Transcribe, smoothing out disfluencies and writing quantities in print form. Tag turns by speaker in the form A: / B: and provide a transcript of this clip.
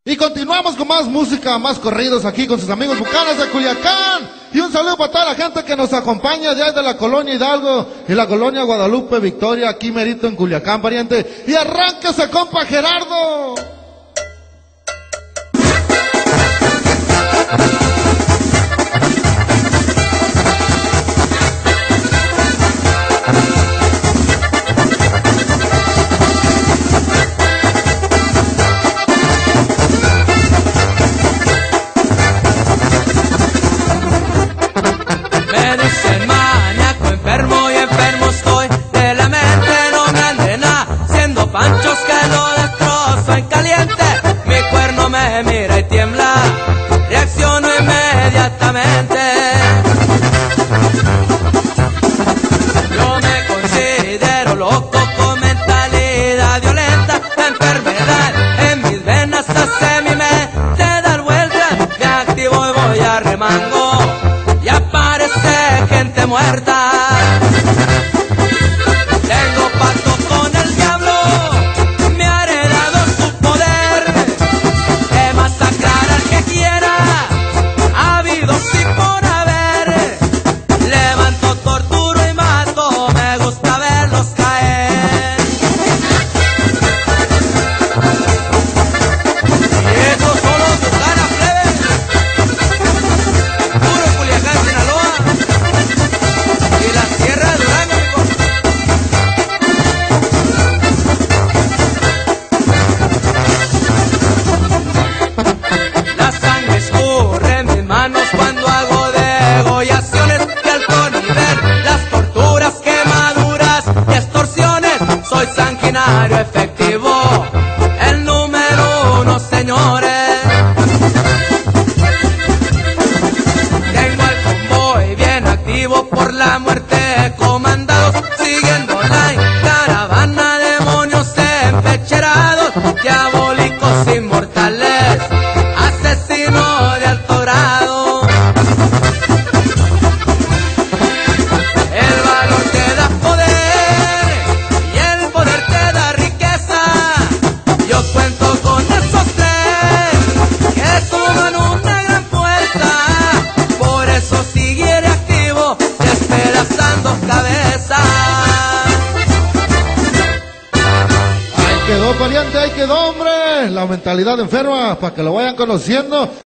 A: Y continuamos con más música, más corridos aquí con sus amigos bucanas de Culiacán. Y un saludo para toda la gente que nos acompaña ya de la colonia Hidalgo y la colonia Guadalupe Victoria, aquí merito en Culiacán, pariente. Y arránquese, compa Gerardo.
B: Panchos que lo destrozo en caliente, mi cuerno me mira y tiembla, reacciono inmediatamente. Yo me considero loco con mentalidad violenta, la enfermedad en mis venas hace mi mente dar vueltas, me activo y voy a remango, y aparece gente muerta. Cuando hago degollaciones de alto nivel, las torturas, quemaduras y extorsiones, soy sanguinario efectivo, el número uno, señores. Tengo el convoy bien activo por la muerte, comandados siguiendo la caravana, demonios empecherados, diabólicos inmortales, asesinos de alto grado.
A: Quedó pariente, ahí quedó, hombre, la mentalidad enferma, para que lo vayan conociendo.